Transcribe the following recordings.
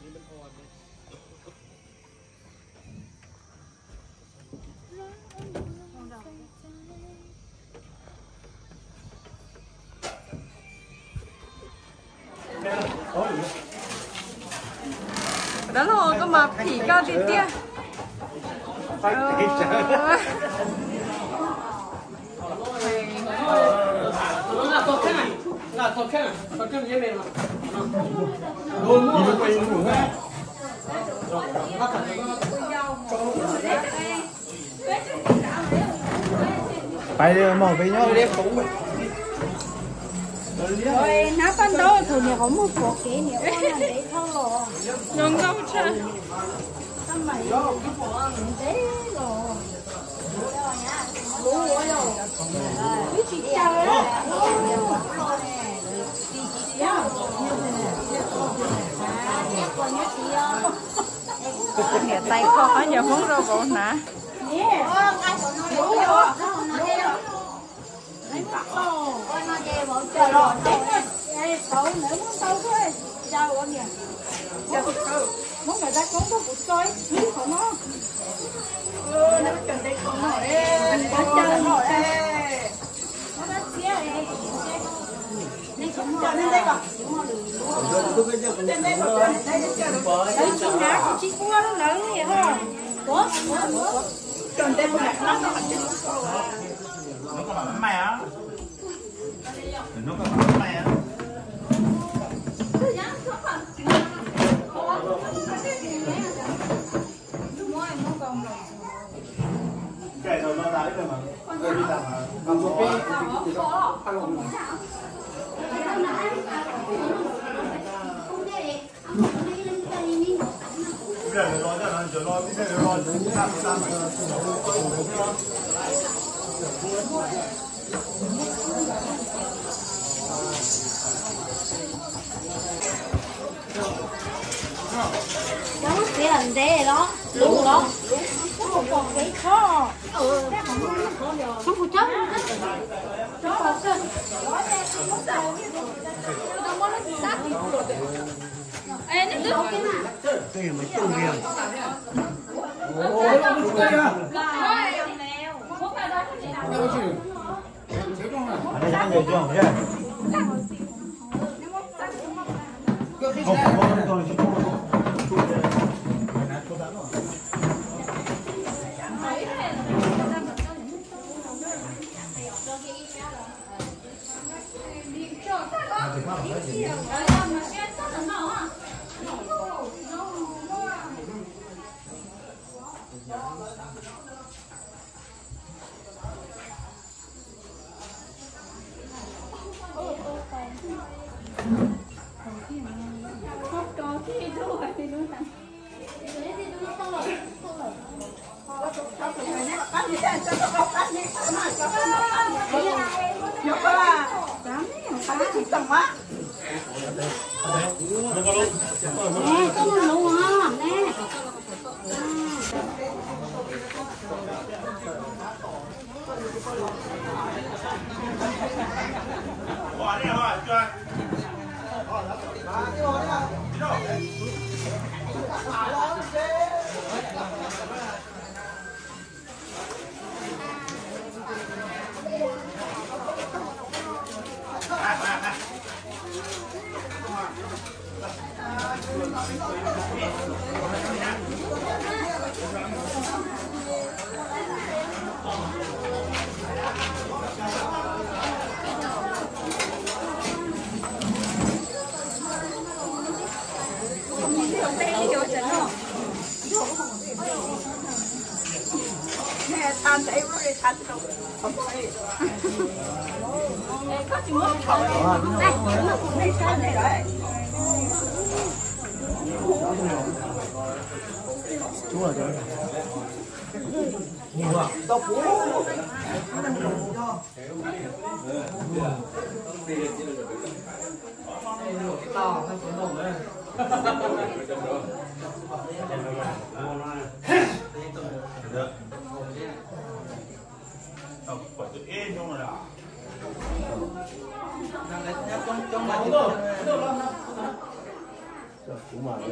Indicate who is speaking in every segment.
Speaker 1: đó là có mà phỉ cao tí tia
Speaker 2: phải đi mò với nhau đi cũng
Speaker 3: rồi nó con đâu thôi nhà có một bộ kế nhiều con là để thâu rồi
Speaker 1: nhung đâu chứ
Speaker 3: tao mày thế rồi bố rồi biết chị chào đấy
Speaker 1: nhà tay khó giờ muốn đâu bộ nè
Speaker 3: muốn người ta cũng có một coi biết không nó nó cần đây không nó nó chơi nó nó xía này đây cũng cho nên đây còn đây chị đá chị cua nó lớn vậy thôi có cần đây một hạt nó
Speaker 2: nó có bánh mè á nó có bánh mè á cái đầu nó đáy rồi mà tôi đi làm làm một cái ăn không cái này nó ra nó nó cái này nó
Speaker 3: nó cái lần thế đó luôn đó không còn cái khó không có chấp nó còn cơ
Speaker 1: ê nó cứ
Speaker 2: cái mấy tôm kìa đây là người chưa nhá
Speaker 3: than thấy rồi than đâu không có chỉ muốn thổi đây sao này rồi
Speaker 2: chú ở đây nhiều à tao phú to hay phú đồng đấy
Speaker 4: phải tự yên không là
Speaker 2: trong
Speaker 4: Đúng rồi.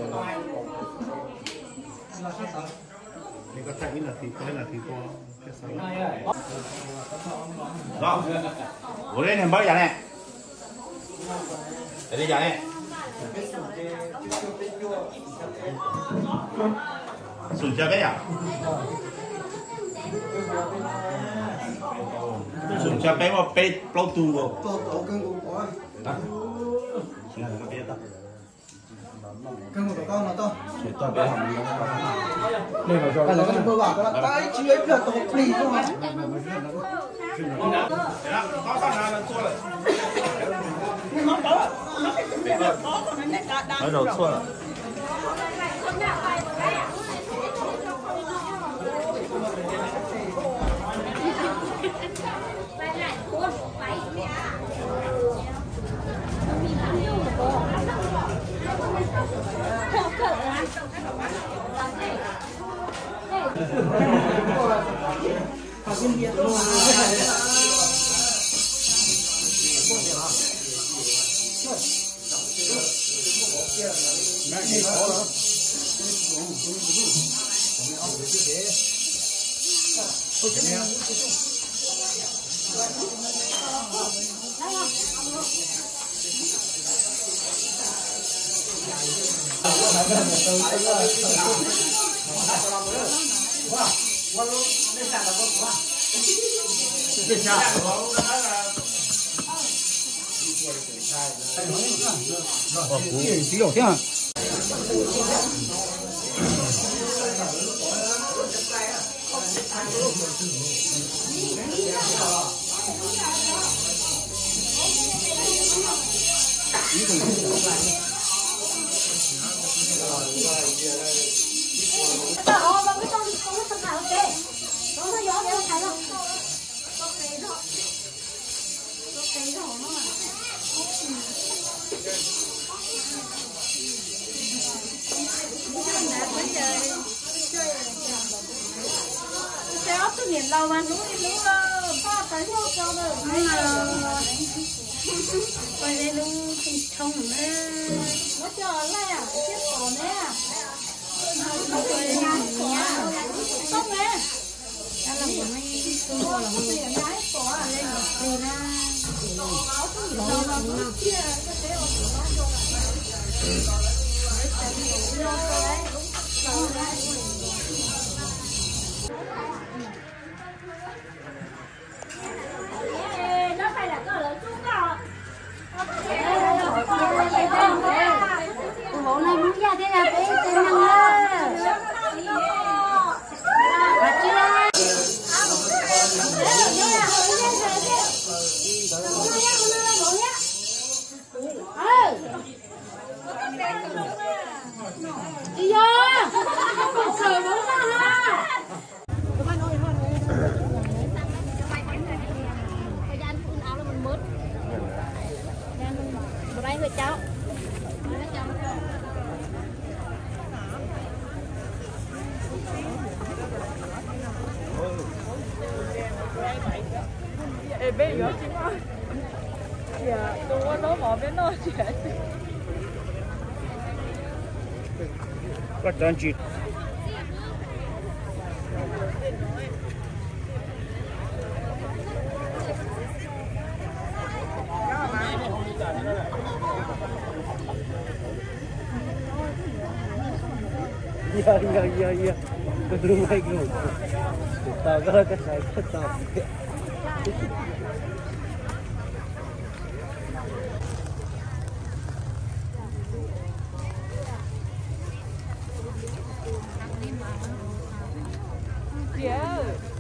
Speaker 4: Nếu có thấy là thì có là thì có cái sao.
Speaker 2: Rồi. Ủa đây này mới giờ này. Để đi giờ này. Sủi chơi cái à? Sủi chơi cái mà pe plau tu rồi.
Speaker 5: Cưng của con nó to.
Speaker 4: Để tôi bé hỏng nó có.
Speaker 5: Đây là cho. Cái nó vừa bảo cái là tay chuối là tổ đi không ạ?
Speaker 2: Có con nào là xua rồi. Nói đầu xua rồi.
Speaker 5: Chỉ đổ thế à?
Speaker 3: Miền lâu mà đúng rồi, ba tới đâu cho rồi. Quay đây luôn thì thông nữa. Nó cho lại à, chết cổ nè. Không quay nhà nhà. Không nè. Đó là của mấy con cô là không có lái cổ à lên rồi ra. Đó là kia cái thế ở đó nó phải là có lỡ chúng đó. Bộ này muốn ra thế là phải tên năng ơi. Bà chưa ra. Đi vô. Không sợ bố ra ha. Đây người cháu.
Speaker 1: Ê bé nhỏ chứ má. Dạ, tôi có nói bỏ bé nói chị.
Speaker 4: Có chân chị. Iya. Kedua lagi. Tahu kalau ke saya tahu.
Speaker 1: Dạ.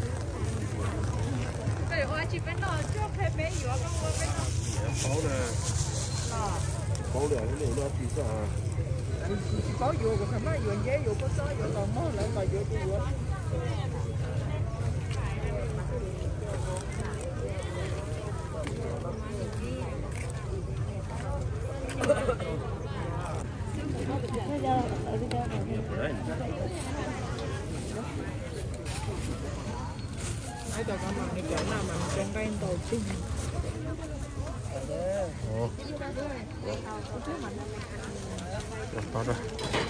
Speaker 1: Cái hoa chị bên đó cho phép bé gì đó con bên đó.
Speaker 4: Khổ nè. Khổ nè, cái điều đó thì sao?
Speaker 1: Có vô còn không nói vô giấy vô có số vô còn mó lại mà vô tôi vô. Ai tao con mình đi chỗ nào mà trong đây tàu chung.
Speaker 4: to rồi.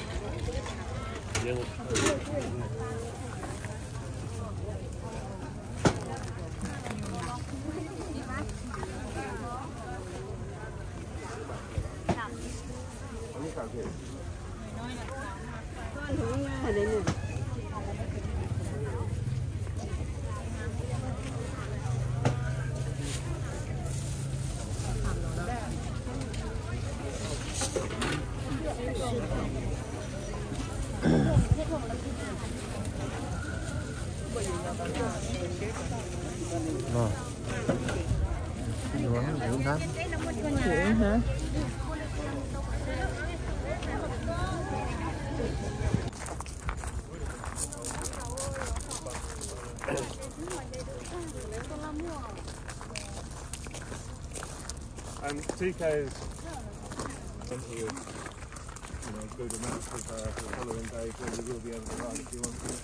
Speaker 4: Rồi. Đúng hả?
Speaker 1: Chuyện hả?
Speaker 4: TK's plenty of good amounts of following days where you will be able to ride if you want to.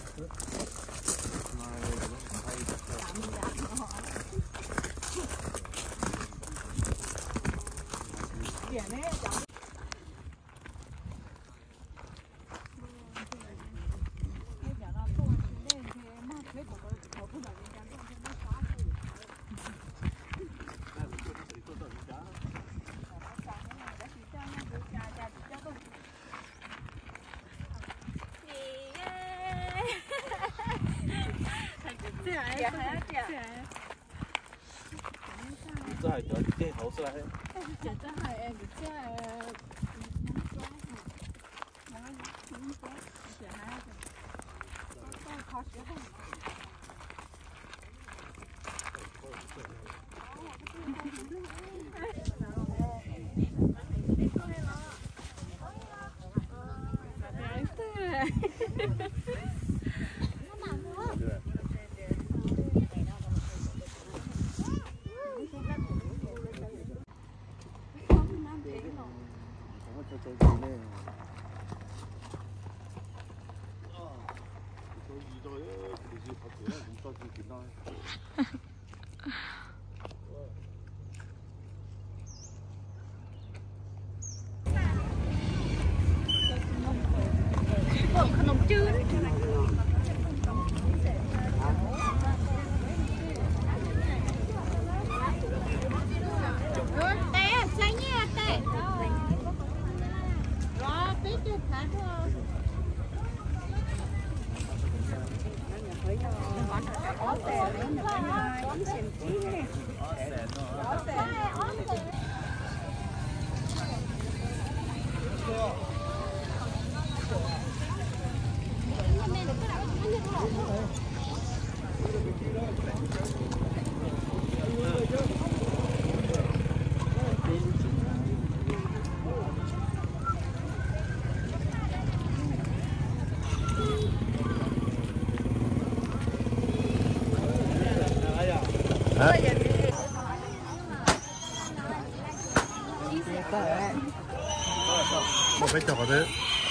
Speaker 4: 这还得电头出来。Một cái chỏ thế.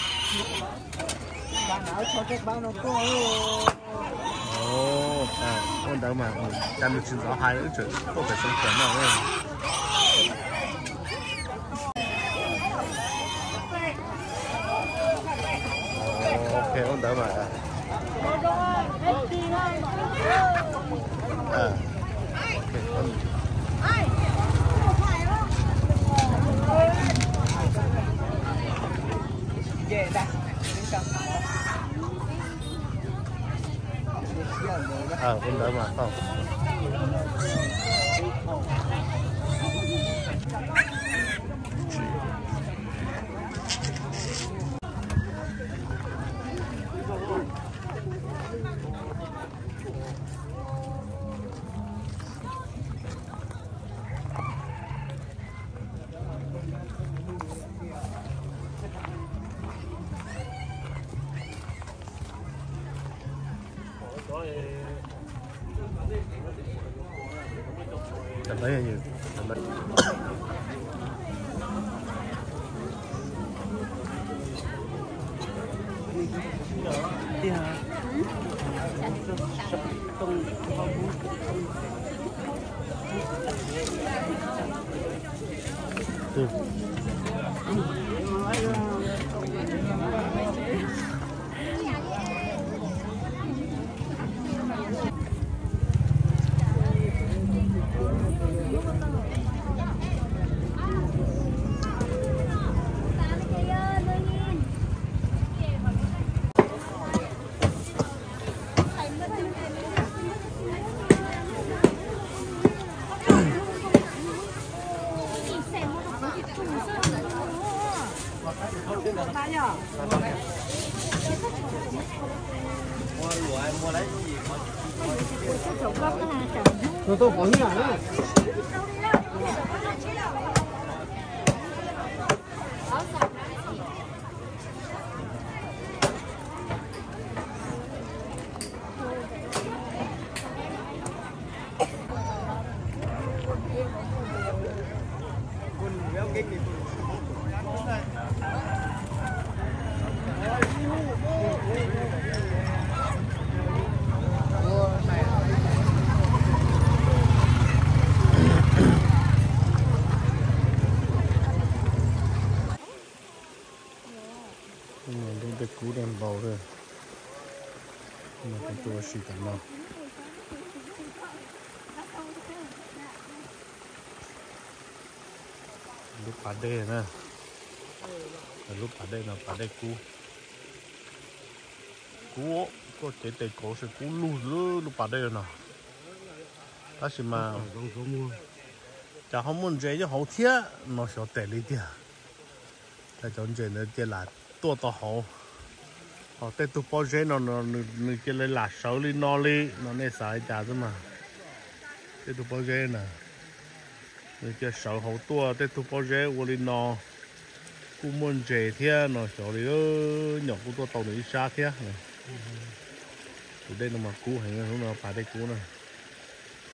Speaker 4: Ồ, con đỡ mà chăm được chín sáu hai nữa chứ, không phải sống kém nào nữa. Ok, con đỡ mà. Con đỡ mà không. Cảm thấy nhiều.
Speaker 5: Tôi có như này. Cái cú đem bầu rồi mà cái tua xì cả nó lúc bà đê nè lúc bà đê nào bà đê cú có chế tệ cổ sẽ cú lù lúc bà đê nào ta chỉ mà chả không muốn chế cho hậu thiết nó sẽ tệ đi tiền ta chọn chế nó tiền là tua to hậu họ tết tụ bao giờ nó cái lấy lá sấu đi nó nên xài chả chứ mà tết tụ bao giờ nè cái sấu hậu tua tết tụ bao giờ vô đi nó cũng muốn chế thế nó sấu đi nhỏ cũng tua tàu đi xa thế này đây là mà cú hay là nó phải đây cú này